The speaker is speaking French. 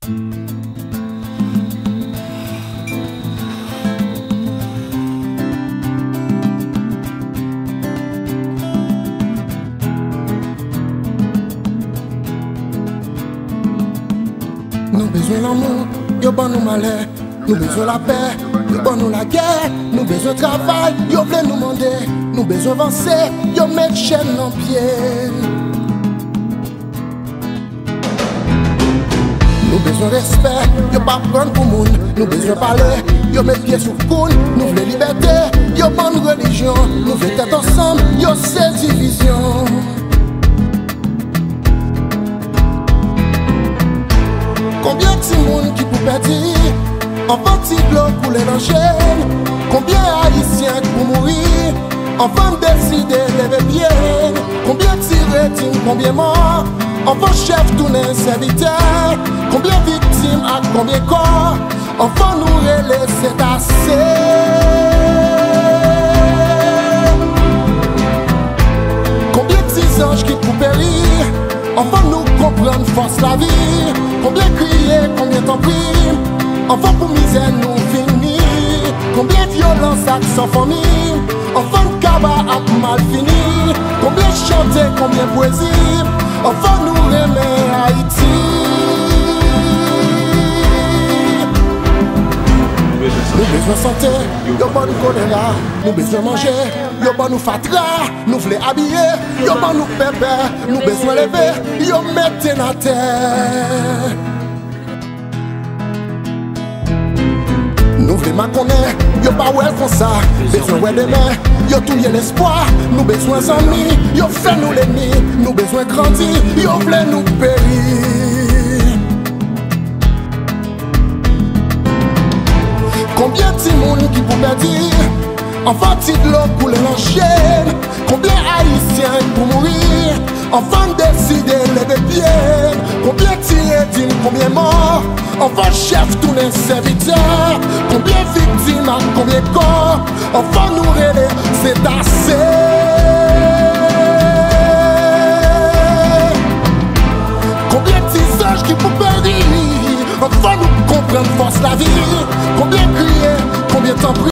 Nous besoin l'amour, yo bon nous malheur. Nous besoin la paix, yo bon nous la guerre. Nous besoin travail, yo vle nous demander. Nous besoin avancer, yo mettre chaîne en pied. Nous besoin respect, yo pas prendre pour moun. Nous besoin parler, yo mettre pied sous coule. Nous voulons liberté, yo bonne religion. Nous voulons être ensemble, yo c'est division. Combien de monde qui peut perdre? Enfant petit bloc couler dans chaîne. Combien haïtiens pour mourir? Enfant décider lever pied. Combien tirés, combien morts? Enfant chef tourner serviteur. Combien victimes à combien corps? Enfant nous relais c'est assez. Combien de petits anges qui coupent périr? Enfant nous comprendre force la vie. Combien crier, combien t'en prie? Enfant pour misère nous finir. Combien violence à sans famille? Enfant de cabas à mal fini. Combien chanter, combien poésie? Enfant nous remet Haïti. Nous besoin santé, yo bon nous choléra. Nous besoin manger, yo bon nous fatra. Nous voulons habiller, yo bon nous pépé. Nous besoin lever, yo mette na terre. Nous voulons ma connaître, yo pas ouais comme ça. Besoin ouais demain, yo tout y l'espoir. Nous besoin amis, yo fait nous l'ennemi. Nous besoin grandir, yo voulez nous périr. Combien de monde qui peut dire? Enfant petit de l'eau couler en chaîne. Combien haïtiens pour mourir? Enfant décider lever pied. Combien tirés, combien morts? Enfant chef tourner serviteur. Combien victimes à combien corps? Enfant nous relais c'est assez. Combien de petits anges qui peuvent périr? Enfant nous comprendre force la vie. Combien crier, combien t'en prier?